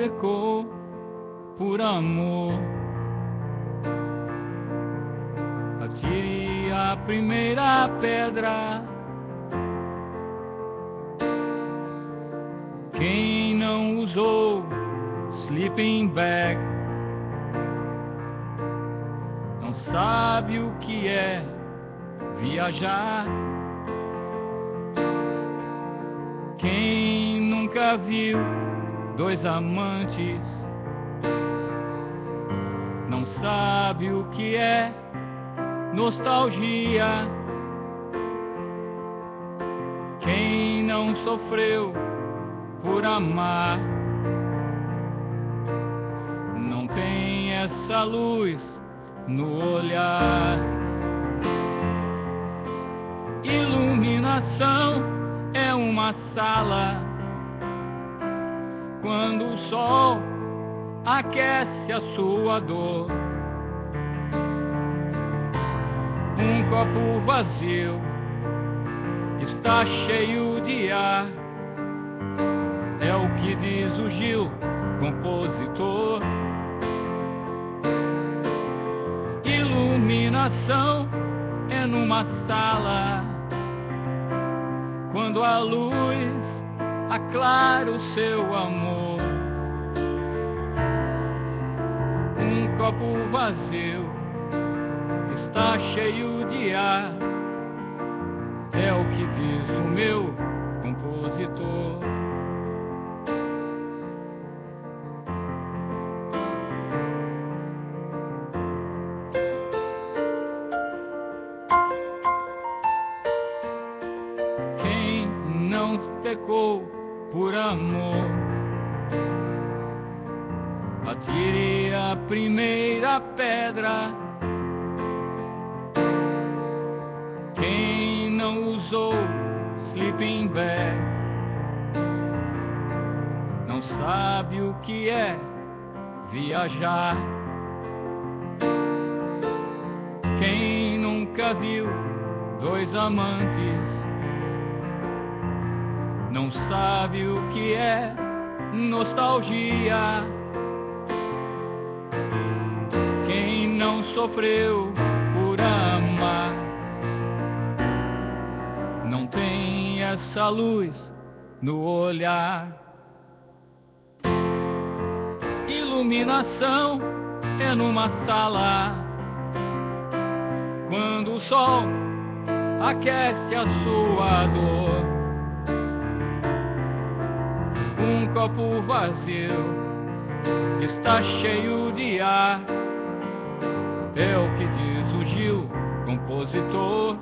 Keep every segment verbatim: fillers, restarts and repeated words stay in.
pecou por amor. Atire a primeira pedra. Quem não usou sleeping bag não sabe o que é viajar. Quem nunca viu dois amantes não sabe o que é nostalgia. Quem não sofreu por amar não tem essa luz no olhar. Iluminação é uma sala quando o sol aquece a sua dor. Um copo vazio está cheio de ar, é o que diz o Gil, compositor. Iluminação é numa sala quando a luz aclara o seu amor. Um copo vazio está cheio de ar, é o que diz o meu compositor. Quem não pecou por amor, atire a primeira pedra. Quem não usou sleeping bag não sabe o que é viajar. Quem nunca viu dois amantes não sabe o que é nostalgia. Quem não sofreu por amar não tem essa luz no olhar. Iluminação é numa sala quando o sol aquece a sua dor. Um copo vazio está cheio de ar, é o que diz o Gil, compositor.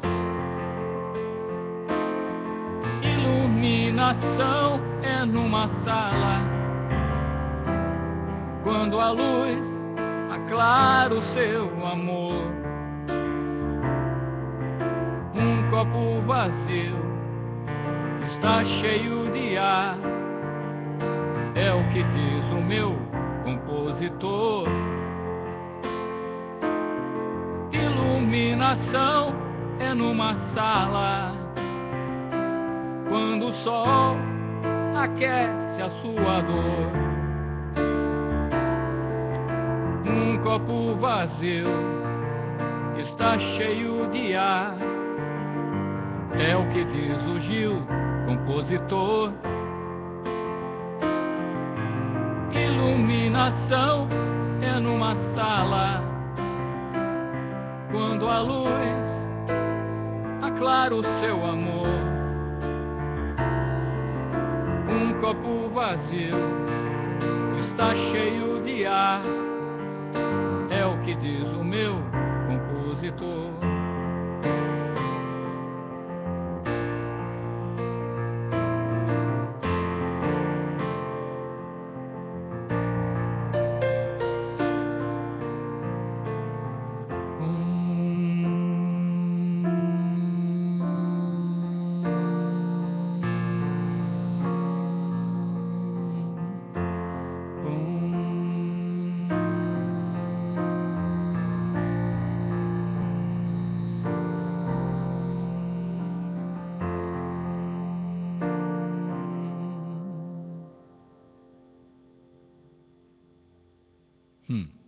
Iluminação é numa sala quando a luz aclara o seu amor. Um copo vazio está cheio de ar, é o que diz o meu compositor. Iluminação é numa sala quando o sol aquece a sua dor. Um copo vazio está cheio de ar, é o que diz o Gil, compositor. Iluminação é numa sala quando a luz aclara o seu amor. Um copo vazio está cheio de ar, é o que diz o meu compositor. Hum.